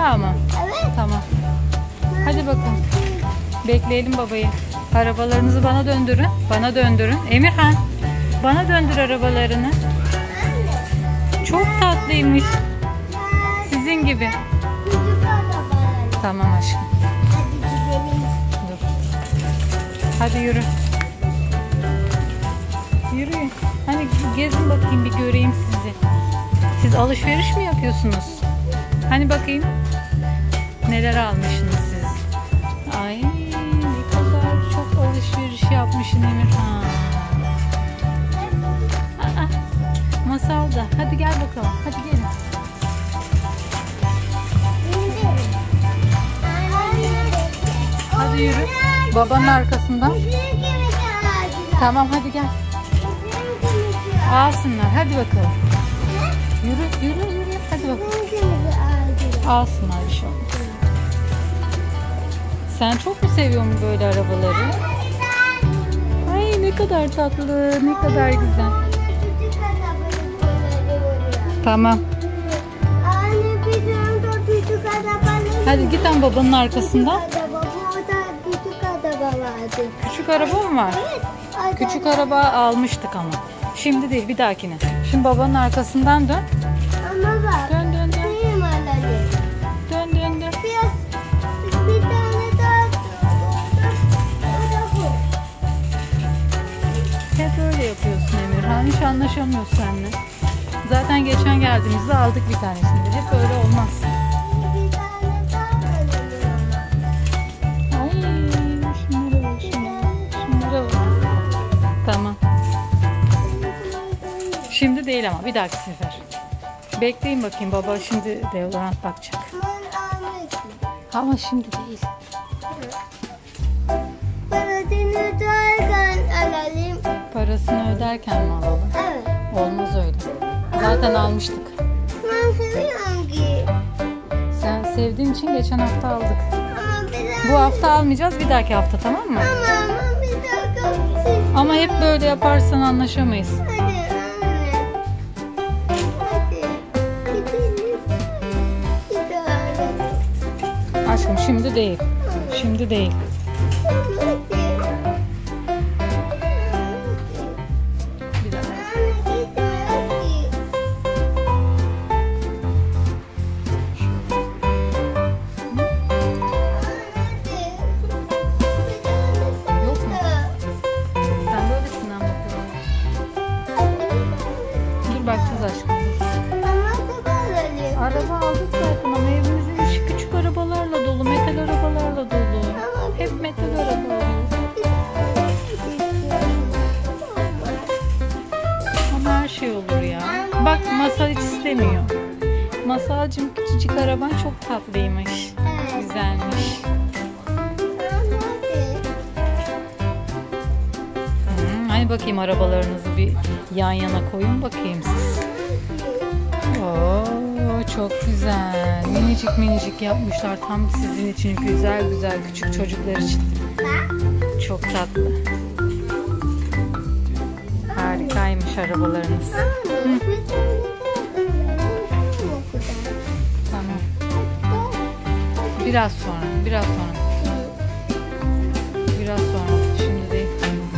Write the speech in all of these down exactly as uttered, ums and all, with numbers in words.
daha mı? Evet. Tamam. Hadi bakalım. Bekleyelim babayı. Arabalarınızı bana döndürün. Bana döndürün. Emirhan, bana döndür arabalarını. Çok tatlıymış. Sizin gibi. Tamam aşkım. Dur. Hadi yürü. Yürüyün. Hani gezin bakayım, bir göreyim sizi. Siz alışveriş mi yapıyorsunuz? Hani bakayım. Neler almışsınız siz? Ay, ne kadar çok alışveriş yapmışsın Emirhan. Aa, Masal da. Hadi gel bakalım. Hadi gelin. Hadi yürü. Babanın arkasından. Tamam hadi gel. Alsınlar. Hadi bakalım. Yürü yürü yürü. Hadi bakalım. Alsınlar bir şey olmaz. Sen çok mu seviyorsun böyle arabaları? Ay ne kadar tatlı. Ne kadar güzel. Tamam. Hadi git an babanın arkasından. Küçük araba mı var? Küçük araba almıştık ama. Şimdi değil, bir dahakine. Şimdi babanın arkasından dön. Ama bak. Dön dön dön. Benim alalım. Dön dön dön. Biraz bir tane daha. O da bu. Hep öyle yapıyorsun Emirhan. Hiç anlaşamıyoruz seninle. Zaten geçen geldiğimizde aldık bir tanesini. Hep öyle olmaz. Bir tane daha alalım. Ay şunlara bak şunlara. Şunlara bak. Tamam. Şimdi değil ama bir dahaki sefer. Bekleyin bakayım, baba şimdi deodorant bakacak. Ben almışım. Ama şimdi değil. Parasını öderken alalım. Parasını öderken mi alalım? Evet. Olmaz öyle. Zaten almıştık. Ben seviyorum ki. Sen sevdiğin için geçen hafta aldık. Ama bir Bu hafta almayacağız, bir dahaki hafta, tamam mı? Ama ama bir dakika. Siz- Ama hep böyle yaparsan anlaşamayız. Hadi anne. Hadi. Gidelim. Bir daha alalım. Aşkım şimdi değil. Şimdi değil. Hadi. Bir daha. Anne git hadi. Yok mu? Sen böylesinden bakıyorsun. Dur bakacağız aşkım. Araba aldık zaten ama evimizin içi küçük arabalarla dolu, metal arabalarla dolu. Hep metal araba alıyoruz. Ama her şey olur ya. Bak Masal hiç istemiyor. Masalcığım, küçücük araban çok tatlıymış. Güzelmiş. Hmm, hani bakayım arabalarınızı bir yan yana koyun bakayım siz. Oo, çok güzel. Minicik minicik yapmışlar. Tam sizin için, güzel güzel küçük çocuklar için. Çok tatlı. Harikaymış arabalarınız. Tamam. Biraz sonra, biraz sonra. Biraz sonra. Şimdi değil.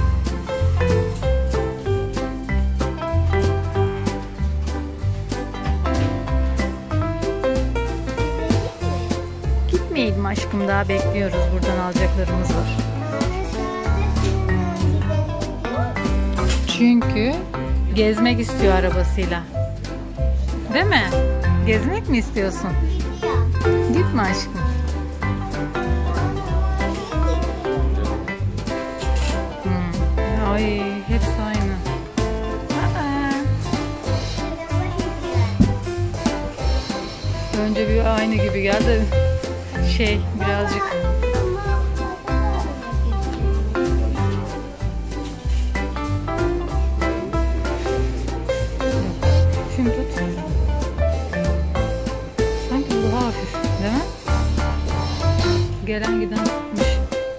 Gitmeyelim aşkım, daha bekliyoruz. Buradan alacaklarımız var. Çünkü gezmek istiyor arabasıyla. Değil mi? Gezmek mi istiyorsun? Gitme aşkım. Hmm. Ay hepsi aynı. Aa. Önce bir aynı gibi geldi. Şey birazcık. Şimdi tut. Sanki bu daha hafif, değil mi? Gelen giden tutmuş.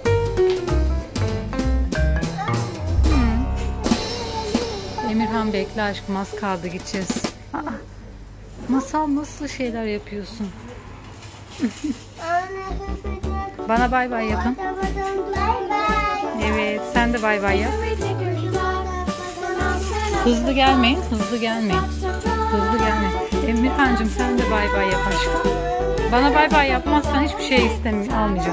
Hmm. Emirhan bekle aşkım, az kaldı, gideceğiz. Aa, Masal nasıl şeyler yapıyorsun? Anne hızlıca. Bana bay bay yapın. Bay bay. Evet, sen de bay bay yap. Hızlı gelmeyin, hızlı gelmeyin. Hızlı gelmeyin. Emirhan'cığım sen de bay bay yap aşkım. Bana bay bay yapmazsan hiçbir şey istemiyorum, almayacağım.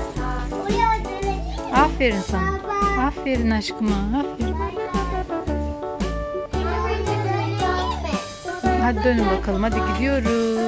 Aferin sana. Aferin aşkıma, aferin. Hadi dönün bakalım, hadi gidiyoruz.